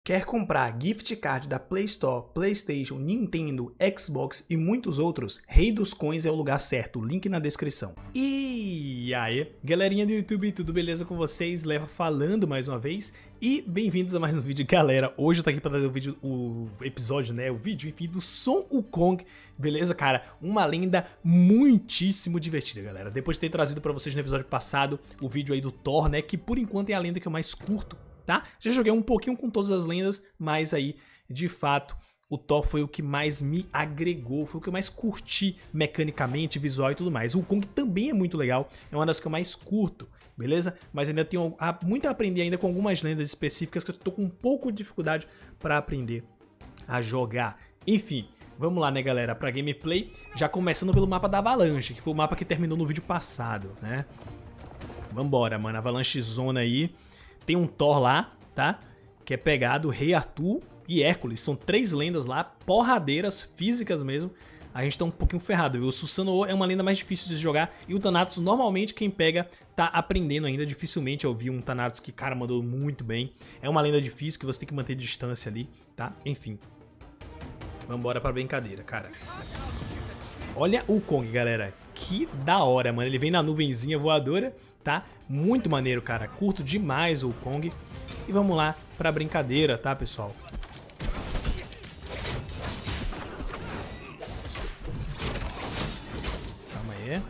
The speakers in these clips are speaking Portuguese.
Quer comprar gift card da Play Store, PlayStation, Nintendo, Xbox e muitos outros? Rei dos Coins é o lugar certo, link na descrição. E aí, galerinha do YouTube, tudo beleza com vocês? Leva falando mais uma vez e bem-vindos a mais um vídeo. Galera, hoje eu tô aqui pra trazer o episódio, né, o vídeo, enfim, do Son Wukong, beleza, cara? Uma lenda muitíssimo divertida, galera. Depois de ter trazido pra vocês no episódio passado o vídeo aí do Thor, né, que por enquanto é a lenda que eu mais curto. Tá? Já joguei um pouquinho com todas as lendas, mas aí, de fato, o Thor foi o que mais me agregou, foi o que eu mais curti mecanicamente, visual e tudo mais. O Wukong também é muito legal, é uma das que eu mais curto, beleza? Mas ainda tenho muito a aprender ainda com algumas lendas específicas que eu tô com um pouco de dificuldade para aprender a jogar. Enfim, vamos lá, né, galera, pra gameplay, já começando pelo mapa da Avalanche, que foi o mapa que terminou no vídeo passado, né? Vambora, mano, Avalanche Zona aí. Tem um Thor lá, tá? Que é pegado, Rei Arthur e Hércules. São três lendas lá, porradeiras, físicas mesmo. A gente tá um pouquinho ferrado, viu? O Susanoo é uma lenda mais difícil de se jogar. E o Thanatos, normalmente, quem pega tá aprendendo ainda. Dificilmente eu vi um Thanatos que, cara, mandou muito bem. É uma lenda difícil que você tem que manter distância ali, tá? Enfim. Vambora pra brincadeira, cara. Olha o Kong, galera. Que da hora, mano. Ele vem na nuvenzinha voadora, tá? Muito maneiro, cara. Curto demais o Kong. E vamos lá pra brincadeira, tá, pessoal? Calma aí.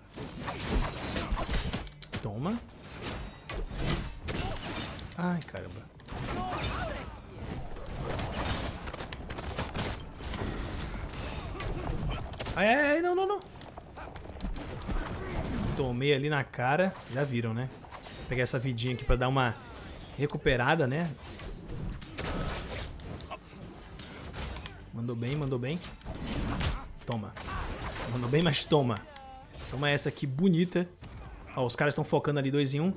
Toma. Ai, caramba. Ai, não, não, não. Tomei ali na cara. Já viram, né? Vou pegar essa vidinha aqui pra dar uma recuperada, né? Mandou bem, mandou bem. Toma. Mandou bem, mas toma. Toma essa aqui bonita. Ó, os caras estão focando ali 2 em 1.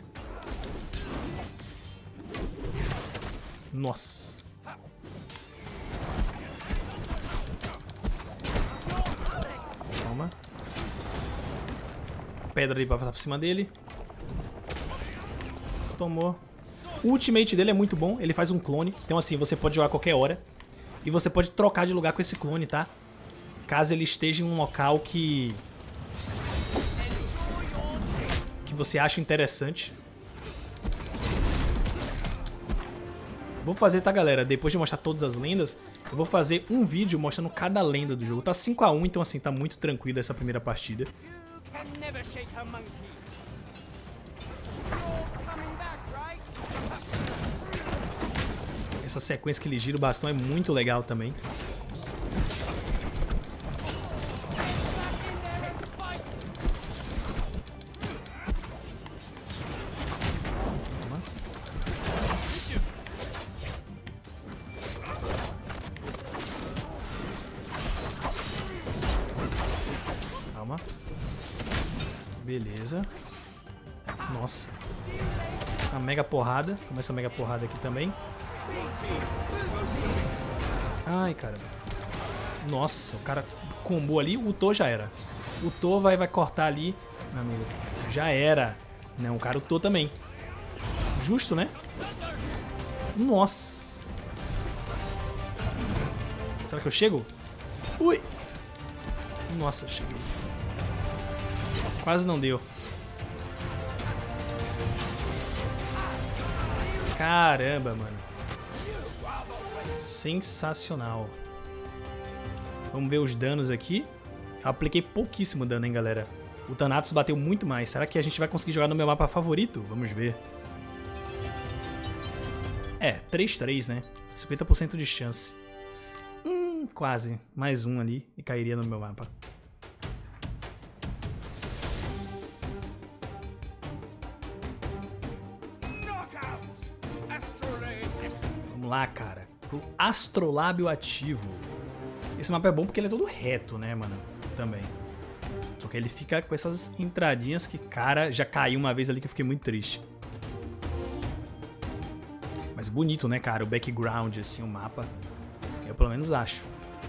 Nossa. Toma. Pedra ali pra passar por cima dele. Tomou. O ultimate dele é muito bom. Ele faz um clone. Então assim, você pode jogar a qualquer hora. E você pode trocar de lugar com esse clone, tá? Caso ele esteja em um local que você acha interessante. Vou fazer, tá, galera? Depois de mostrar todas as lendas, eu vou fazer um vídeo mostrando cada lenda do jogo. Tá 5 a 1, então assim, tá muito tranquilo essa primeira partida. Essa sequência que ele gira o bastão é muito legal também. Calma. Beleza. Nossa. Uma mega porrada. Começa a mega porrada aqui também. Ai, caramba. Nossa, o cara combou ali. O Thor já era. O Thor vai cortar ali. Meu amigo, já era. Não, o cara ultou também. Justo, né? Nossa. Será que eu chego? Ui. Nossa, cheguei. Quase não deu. Caramba, mano. Sensacional. Vamos ver os danos aqui. Eu apliquei pouquíssimo dano, hein, galera. O Thanatos bateu muito mais. Será que a gente vai conseguir jogar no meu mapa favorito? Vamos ver. É, 3-3, né? 50% de chance. Quase. Mais um ali e cairia no meu mapa. Vamos lá, cara. O Astrolábio ativo. Esse mapa é bom porque ele é todo reto, né, mano? Também. Só que ele fica com essas entradinhas que, cara, já caiu uma vez ali que eu fiquei muito triste. Mas bonito, né, cara? O background, assim, o mapa. Eu pelo menos acho.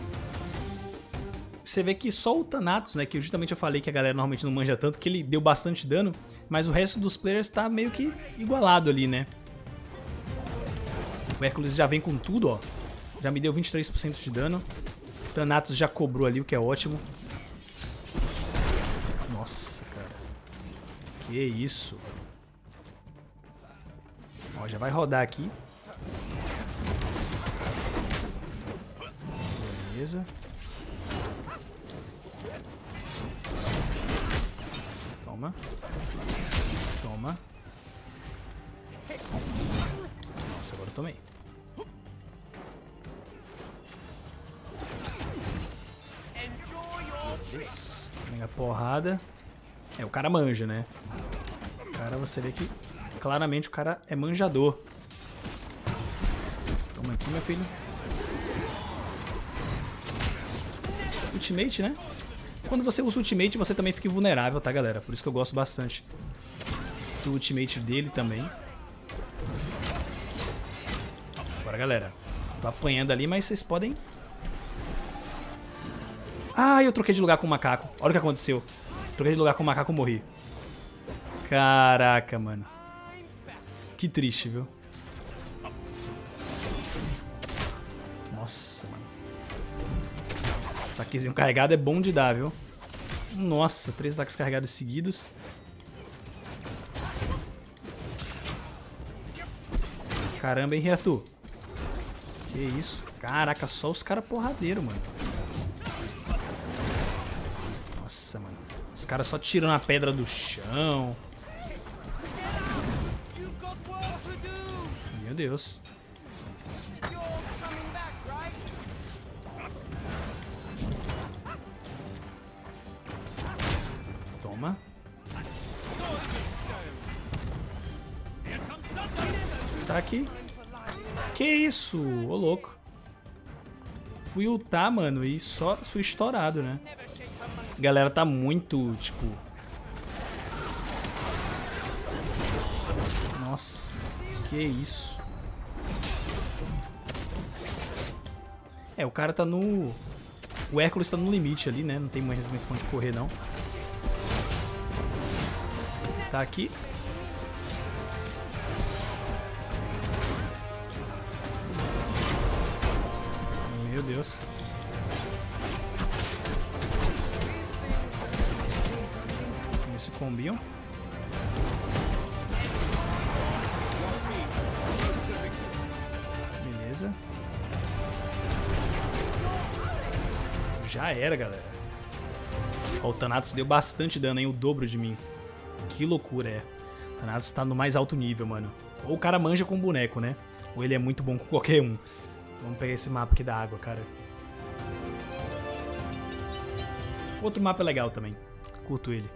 Você vê que só o Thanatos, né, que justamente eu falei que a galera normalmente não manja tanto, que ele deu bastante dano, mas o resto dos players tá meio que igualado ali, né? O Hércules já vem com tudo, ó. Já me deu 23% de dano. Thanatos já cobrou ali, o que é ótimo. Nossa, cara. Que isso. Ó, já vai rodar aqui. Beleza. Toma. Toma. Nossa, agora eu tomei. Mega porrada. É, o cara manja, né? O cara, você vê que claramente o cara é manjador. Toma aqui, meu filho. Ultimate, né? Quando você usa Ultimate, você também fica vulnerável, tá, galera? Por isso que eu gosto bastante do Ultimate dele também. Bora, galera. Tô apanhando ali, mas vocês podem... Ah, eu troquei de lugar com o macaco. Olha o que aconteceu. Troquei de lugar com o macaco e morri. Caraca, mano. Que triste, viu? Nossa, mano. Ataquezinho carregado é bom de dar, viu? Nossa, 3 ataques carregados seguidos. Caramba, hein, Arthur? Que isso? Caraca, só os caras porradeiros, mano. Nossa, mano. Os caras só tiram a pedra do chão. Meu Deus. Toma. Tá aqui. Que isso? Ô, louco. Fui ultar, mano, e só fui estourado, né? A galera tá muito, tipo... Nossa, que isso? É, o cara tá no... O Hércules tá no limite ali, né? Não tem mais muito onde correr, não. Tá aqui. Meu Deus. Eles se combinam. Beleza. Já era, galera. Ó, o Thanatos deu bastante dano, hein? O dobro de mim. Que loucura, é. O Thanatos tá no mais alto nível, mano. Ou o cara manja com boneco, né? Ou ele é muito bom com qualquer um. Vamos pegar esse mapa aqui da água, cara. Outro mapa é legal também. Curto ele.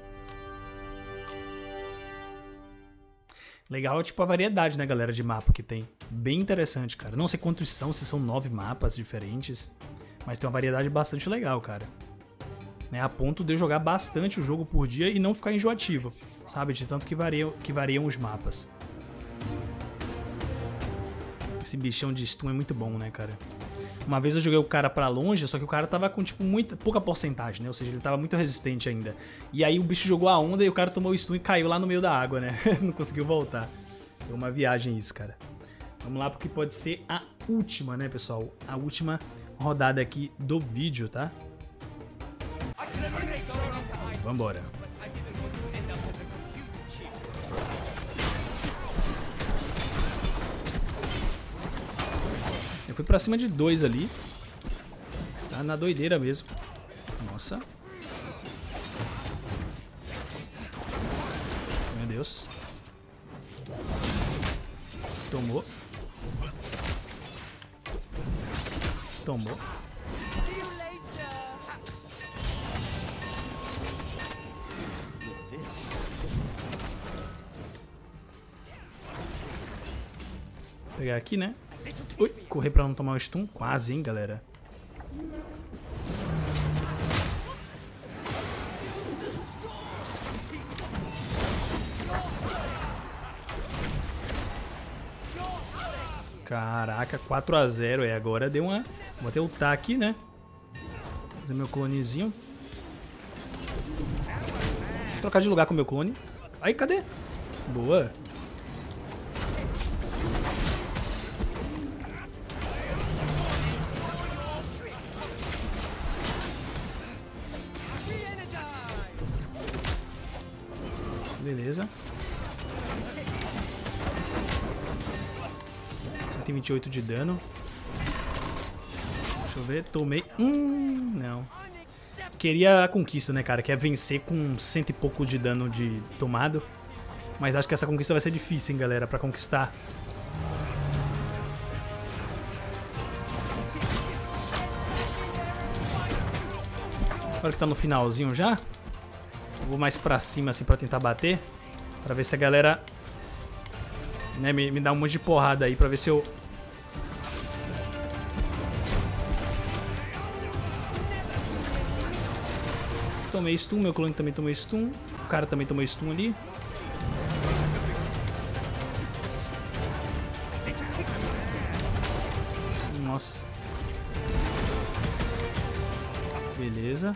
Legal é tipo a variedade, né, galera, de mapa que tem. Bem interessante, cara. Não sei quantos são, se são 9 mapas diferentes. Mas tem uma variedade bastante legal, cara. Né, a ponto de eu jogar bastante o jogo por dia e não ficar enjoativo. Sabe? De tanto que variam os mapas. Esse bichão de stun é muito bom, né, cara? Uma vez eu joguei o cara pra longe, só que o cara tava com, tipo, pouca porcentagem, né? Ou seja, ele tava muito resistente ainda. E aí o bicho jogou a onda e o cara tomou o stun e caiu lá no meio da água, né? Não conseguiu voltar. Foi uma viagem isso, cara. Vamos lá, porque pode ser a última, né, pessoal? A última rodada aqui do vídeo, tá? Vambora. Eu fui pra cima de 2 ali. Tá na doideira mesmo. Nossa. Meu Deus. Tomou. Tomou. Vou pegar aqui, né? Ui, correr pra não tomar o stun. Quase, hein, galera. Caraca, 4 a 0. É, agora deu uma... Vou até ultar aqui, né? Fazer meu clonezinho. Vou trocar de lugar com o meu clone. Aí, cadê? Boa. Beleza. 128 de dano. Deixa eu ver. Tomei. Não. Queria a conquista, né, cara? Que é vencer com 100 e pouco de dano de tomado. Mas acho que essa conquista vai ser difícil, hein, galera, pra conquistar. Agora que tá no finalzinho já. Eu vou mais pra cima, assim, pra tentar bater. Pra ver se a galera... né, me dá um monte de porrada aí, pra ver se eu... Tomei stun, meu clone também tomou stun. O cara também tomou stun ali. Nossa. Beleza.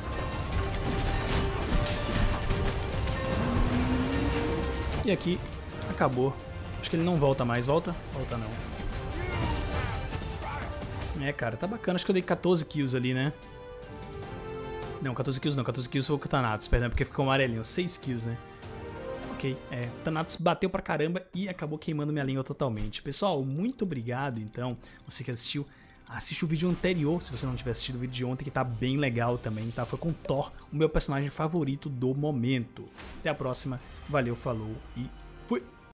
E aqui, acabou. Acho que ele não volta mais. Volta? Volta não. É, cara, tá bacana. Acho que eu dei 14 kills ali, né? Não, 14 kills não. 14 kills foi o Thanatos, perdão, porque ficou amarelinho. 6 kills, né? Ok, o Thanatos bateu pra caramba e acabou queimando minha língua totalmente. Pessoal, muito obrigado, então. Você que assistiu, assiste o vídeo anterior, se você não tiver assistido o vídeo de ontem, que tá bem legal também, tá? Foi com Thor, o meu personagem favorito do momento. Até a próxima. Valeu, falou e